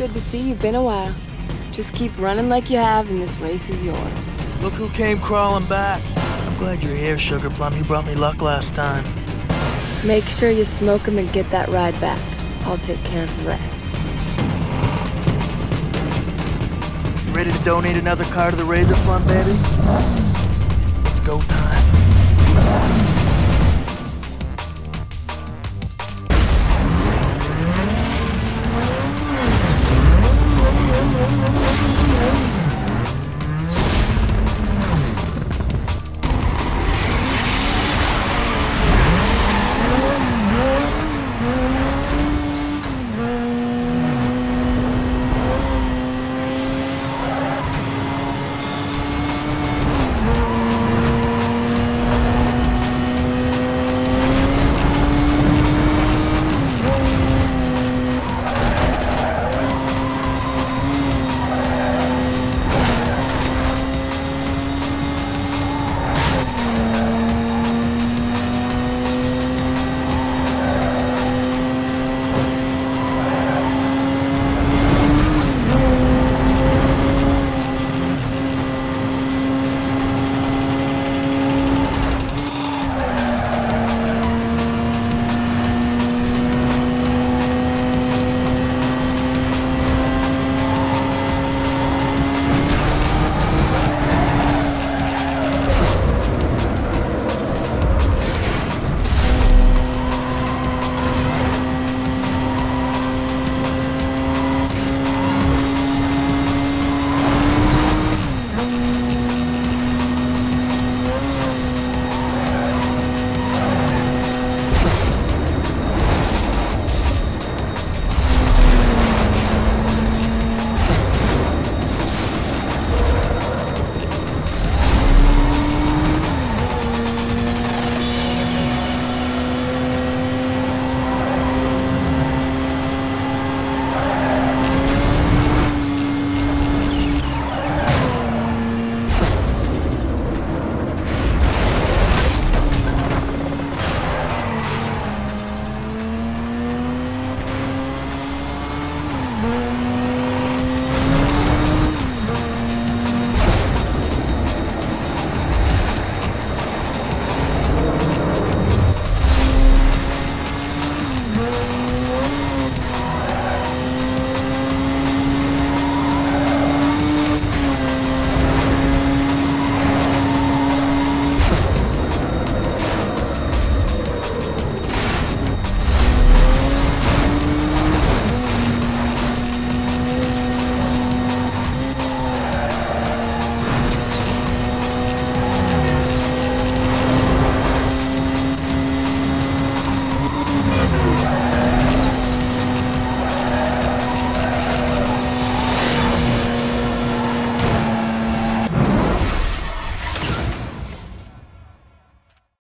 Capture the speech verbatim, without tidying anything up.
good to see you. Been a while. Just keep running like you have, and this race is yours. Look who came crawling back. I'm glad you're here, Sugar Plum. You brought me luck last time. Make sure you smoke 'em and get that ride back. I'll take care of the rest. Ready to donate another car to the Razor Plum, baby? It's go time.